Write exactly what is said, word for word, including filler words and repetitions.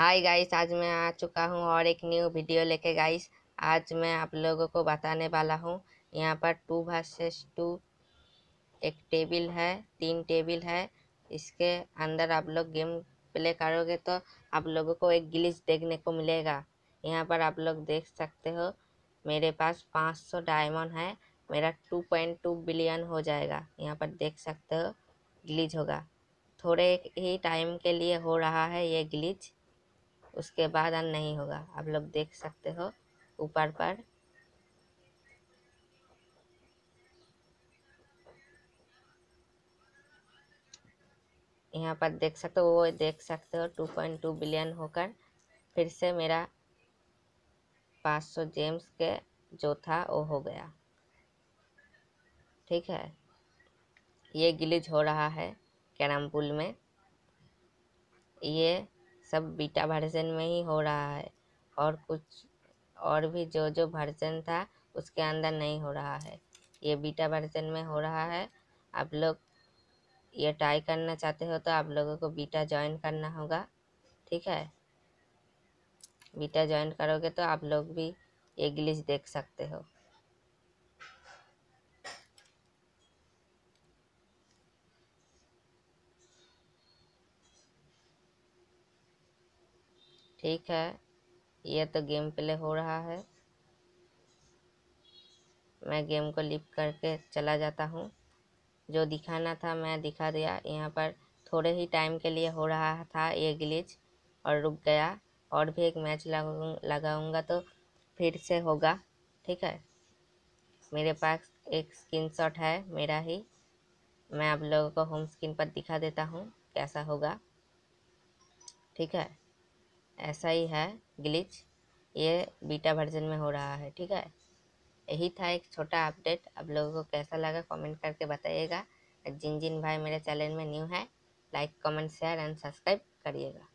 Hi guys, आज मैं आ चुका हूँ और एक न्यू वीडियो लेके गाइस। आज मैं आप लोगों को बताने वाला हूँ। यहाँ पर टू वर्सेस टू एक टेबल है, तीन टेबल है। इसके अंदर आप लोग गेम प्ले करोगे तो आप लोगों को एक ग्लिच देखने को मिलेगा। यहाँ पर आप लोग देख सकते हो, मेरे पास पाँच सौ डायमंड है। मेरा टू पॉइंट टू बिलियन हो जाएगा। यहाँ पर देख सकते हो ग्लिच होगा। थोड़े ही टाइम के लिए हो रहा है ये ग्लिच, उसके बाद अब नहीं होगा। आप लोग देख सकते हो ऊपर पर। यहाँ पर देख सकते हो, वो देख सकते हो टू पॉइंट टू बिलियन होकर फिर से मेरा पाँच सौ जेम्स के जो था वो हो गया। ठीक है, ये ग्लिच हो रहा है कैरम पूल में। ये सब बीटा वर्जन में ही हो रहा है, और कुछ और भी जो जो वर्जन था उसके अंदर नहीं हो रहा है। ये बीटा वर्जन में हो रहा है। आप लोग ये ट्राई करना चाहते हो तो आप लोगों को बीटा ज्वाइन करना होगा। ठीक है, बीटा ज्वाइन करोगे तो आप लोग भी ये ग्लिच देख सकते हो। ठीक है, ये तो गेम प्ले हो रहा है। मैं गेम को लिप करके चला जाता हूँ। जो दिखाना था मैं दिखा दिया। यहाँ पर थोड़े ही टाइम के लिए हो रहा था ये ग्लिच और रुक गया। और भी एक मैच लगाऊं लगाऊंगा तो फिर से होगा। ठीक है, मेरे पास एक स्क्रीनशॉट है मेरा ही। मैं आप लोगों को होम स्क्रीन पर दिखा देता हूँ कैसा होगा। ठीक है, ऐसा ही है ग्लिच। ये बीटा वर्जन में हो रहा है। ठीक है, यही था एक छोटा अपडेट। आप लोगों को कैसा लगा कमेंट करके बताइएगा। जिन जिन भाई मेरे चैनल में न्यू है, like comment share and subscribe करिएगा।